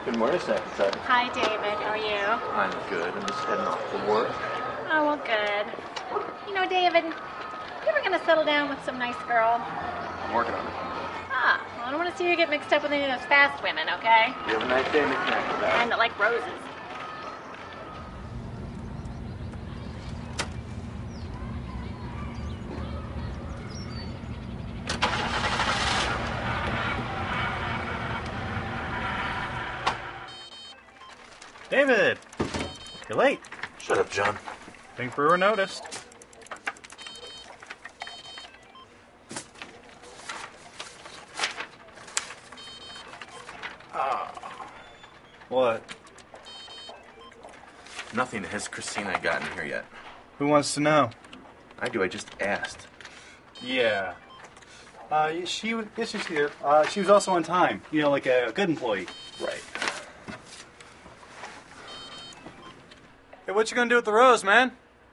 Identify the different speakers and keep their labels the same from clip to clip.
Speaker 1: Good morning, Secretary.
Speaker 2: Hi, David. How are you?
Speaker 1: I'm good. I'm just heading off to work.
Speaker 2: Oh, well, good. You know, David, you ever gonna settle down with some nice girl?
Speaker 1: I'm working on it.
Speaker 2: Well, I don't want to see you get mixed up with any of those fast women, okay?
Speaker 1: You have a nice day, Miss McIntyre.
Speaker 2: And that like roses.
Speaker 3: David! You're late.
Speaker 1: Shut up, John.
Speaker 3: Think Brewer noticed. What?
Speaker 1: Nothing. Has Christina gotten here yet?
Speaker 3: Who wants to know?
Speaker 1: I do. I just asked.
Speaker 3: Yeah. Yes, she's here. She was also on time. You know, like a good employee.
Speaker 1: Right.
Speaker 3: Hey, what you gonna do with the rose, man?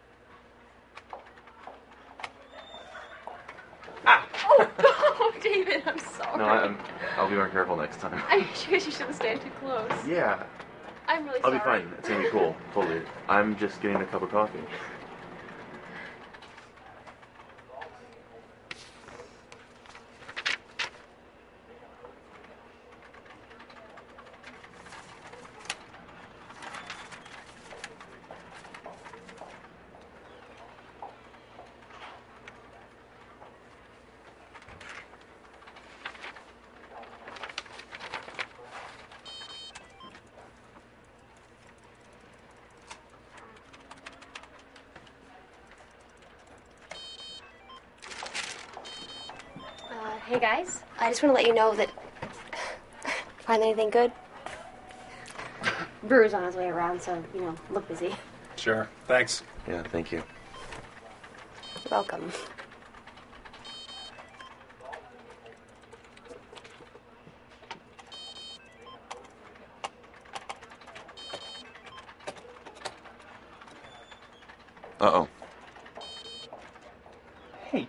Speaker 4: Oh, David, I'm sorry.
Speaker 1: No, I'll be more careful next time.
Speaker 4: I'm sure you shouldn't stand too close.
Speaker 1: Yeah.
Speaker 4: I'm really
Speaker 1: I'll
Speaker 4: sorry.
Speaker 1: be fine. It's gonna be cool. Totally. I'm just getting a cup of coffee.
Speaker 4: Hey guys, I just want to let you know that. Find anything good? Brewer's on his way around, so, look busy.
Speaker 3: Sure. Thanks.
Speaker 1: Yeah, thank you.
Speaker 4: You're welcome.
Speaker 1: Uh-oh.
Speaker 3: Hey.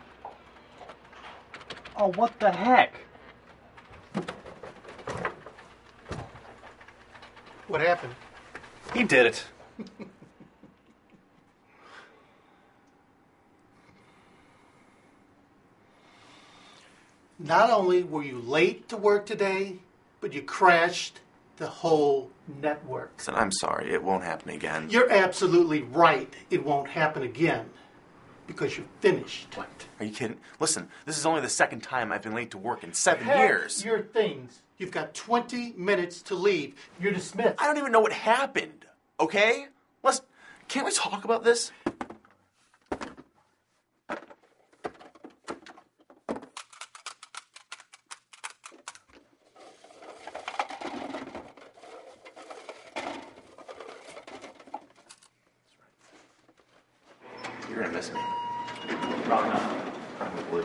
Speaker 3: Oh, what the heck?
Speaker 5: What happened?
Speaker 3: He did it.
Speaker 5: Not only were you late to work today, but you crashed the whole network.
Speaker 1: Listen, I'm sorry. It won't happen again.
Speaker 5: You're absolutely right. It won't happen again because you're finished.
Speaker 1: What? Are you kidding? Listen, this is only the second time I've been late to work in 7
Speaker 5: Pack
Speaker 1: years.
Speaker 5: your things. You've got 20 minutes to leave. You're dismissed.
Speaker 1: I don't even know what happened, okay? Can't we talk about this? You're gonna miss me. Probably not. Probably.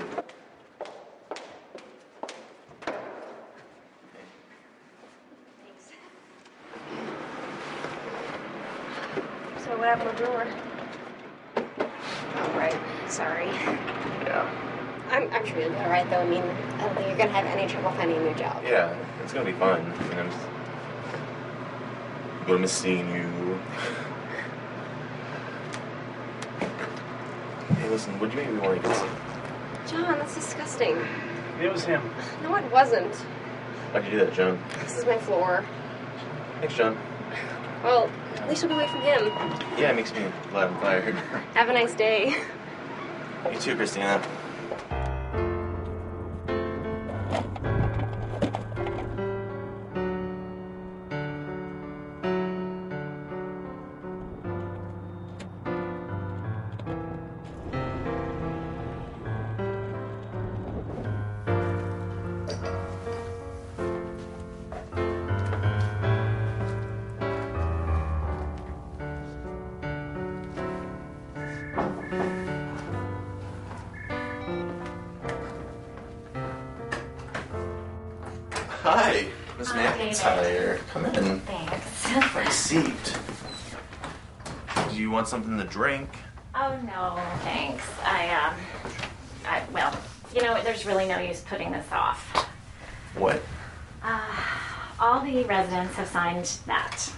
Speaker 4: So what happened with Brewer? Oh, right. Sorry.
Speaker 1: Yeah.
Speaker 4: I'm sure you'll be all right, though. I mean, I don't think you're going to have any trouble finding a new job.
Speaker 1: Yeah, it's gonna be fun. I'm gonna miss seeing you. Hey, listen, would you make me want to get some?
Speaker 4: John, that's disgusting.
Speaker 3: It was him.
Speaker 4: No, it wasn't.
Speaker 1: Why'd you do that, John?
Speaker 4: This is my floor.
Speaker 1: Thanks, John.
Speaker 4: Well, at least you'll be away from him.
Speaker 1: Yeah, it makes me glad I'm fired.
Speaker 4: Have a nice day.
Speaker 1: You too, Christina. Hi, Miss McIntyre. Come in.
Speaker 2: Thanks.
Speaker 1: Have a seat. Do you want something to drink?
Speaker 2: Oh, no, thanks. Well, there's really no use putting this off.
Speaker 1: What?
Speaker 2: all the residents have signed that.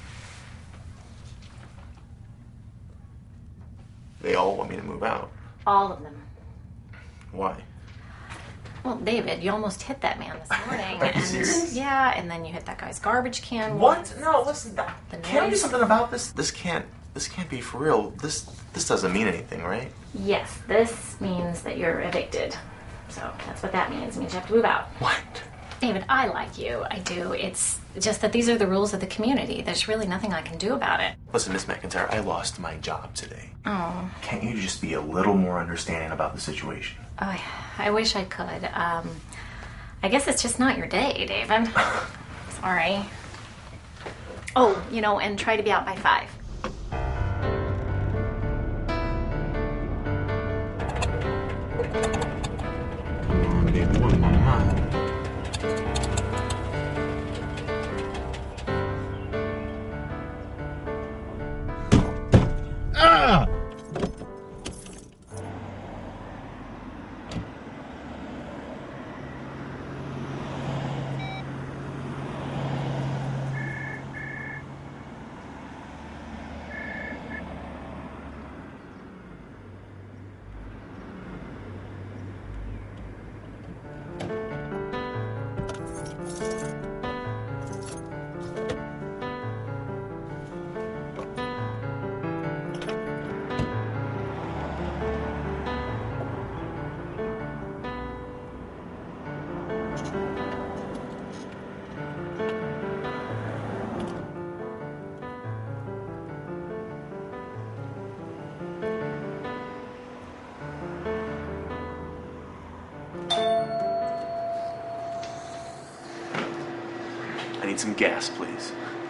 Speaker 1: They all want me to move out.
Speaker 2: All of them.
Speaker 1: Why?
Speaker 2: Well, David, you almost hit that man this morning.
Speaker 1: Are you serious?
Speaker 2: Yeah, and then you hit that guy's garbage can.
Speaker 1: What?
Speaker 2: once.
Speaker 1: No, listen.
Speaker 2: The
Speaker 1: Can I do
Speaker 2: noise.
Speaker 1: something about this? This can't be for real. This doesn't mean anything, right?
Speaker 2: Yes, this means that you're evicted. So that's what that means. It means you have to move out.
Speaker 1: What?
Speaker 2: David, I like you. I do. It's just that these are the rules of the community. There's really nothing I can do about it.
Speaker 1: Listen, Miss McIntyre, I lost my job today.
Speaker 2: Oh,
Speaker 1: Can't you just be a little more understanding about the situation?
Speaker 2: I wish I could. I guess it's just not your day, David. Sorry. Oh, and try to be out by 5.
Speaker 1: Come on, baby, what my mind? Ah! I need some gas, please.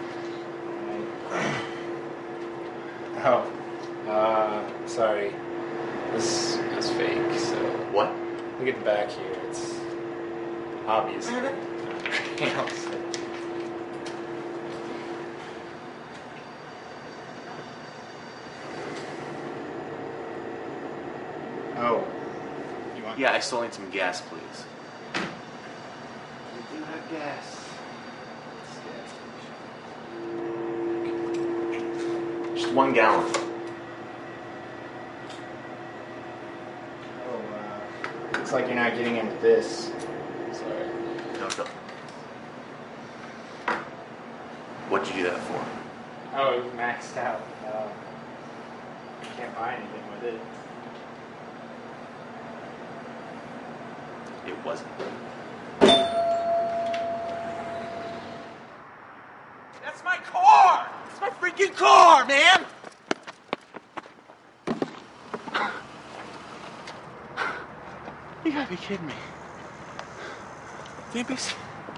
Speaker 6: Oh, sorry. This is fake, so
Speaker 1: What?
Speaker 6: look at the back here. It's obvious. Anything else? Oh. You want
Speaker 1: Yeah, I still need some gas, please.
Speaker 6: We do have gas.
Speaker 1: Just 1 gallon.
Speaker 6: Oh, looks like you're not getting into this. Sorry.
Speaker 1: No, no. What'd you do that for?
Speaker 6: Oh, it was maxed out. Can't buy anything with it.
Speaker 1: It wasn't. That's my car! It's my freaking car, man! You gotta be kidding me. Babies?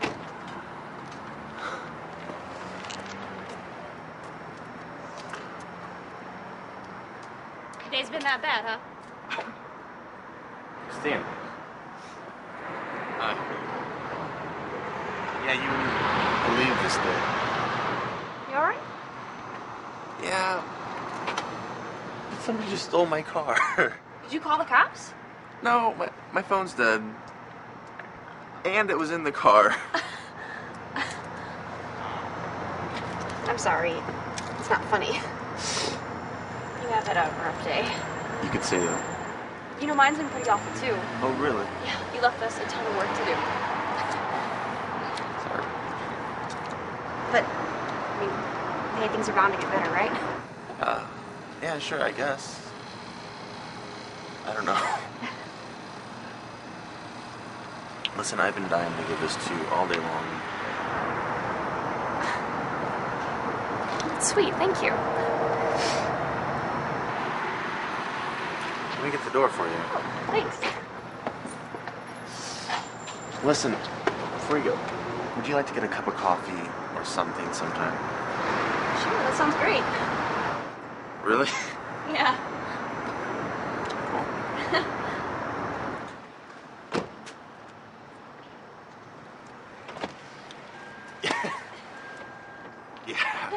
Speaker 2: Your day's been that bad, huh?
Speaker 1: Stan. Yeah, you wouldn't believe this day.
Speaker 2: You alright?
Speaker 1: Yeah. Somebody just stole my car.
Speaker 2: Did you call the cops?
Speaker 1: No, my phone's dead. And it was in the car.
Speaker 4: I'm sorry. It's not funny.
Speaker 2: You have had a rough day.
Speaker 1: You could say that.
Speaker 4: Mine's been pretty awful too.
Speaker 1: Oh, really?
Speaker 4: Yeah, you left us a ton of work to do.
Speaker 1: Sorry.
Speaker 4: But, hey, things are bound to get better, right?
Speaker 1: Yeah, sure, I guess. I don't know. Listen, I've been dying to give this to you all day long.
Speaker 4: Sweet, thank you.
Speaker 1: Let me get the door for you.
Speaker 4: Oh, thanks.
Speaker 1: Listen, before you go, would you like to get a cup of coffee or something sometime?
Speaker 4: Sure, that sounds great.
Speaker 1: Really?
Speaker 4: Yeah.
Speaker 1: Yeah.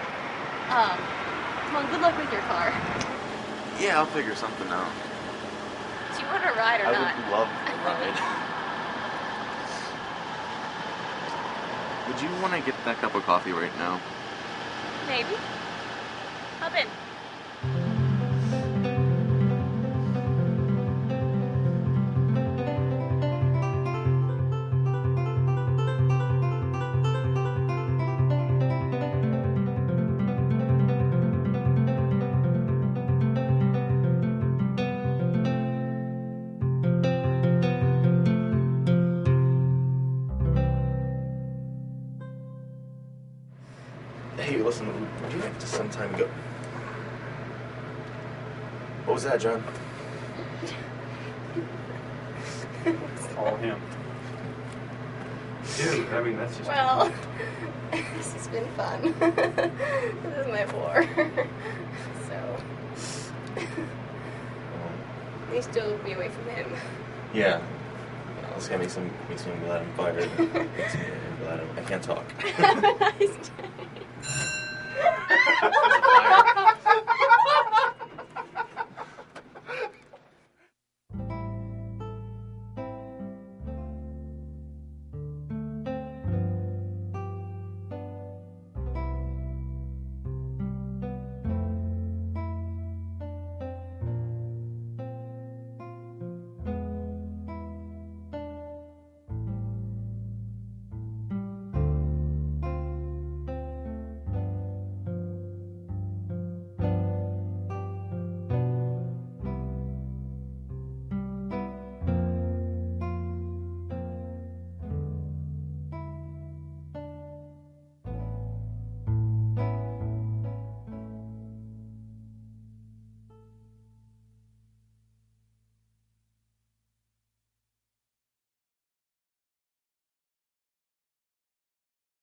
Speaker 4: Well, good luck with your car.
Speaker 1: Yeah, I'll figure something out.
Speaker 4: Do you want to ride or
Speaker 1: I
Speaker 4: not?
Speaker 1: would love to ride. Would you want to get that cup of coffee right now?
Speaker 2: Maybe. Hop in.
Speaker 1: Hey, listen, would you like to some time go? What was that, John?
Speaker 3: All him. Dude, I mean, that's just.
Speaker 4: Well, this has been fun. This is my floor. So, you still be away from him.
Speaker 1: Yeah. This guy makes me glad I'm fired. Makes me glad I can't talk.
Speaker 4: Nice day.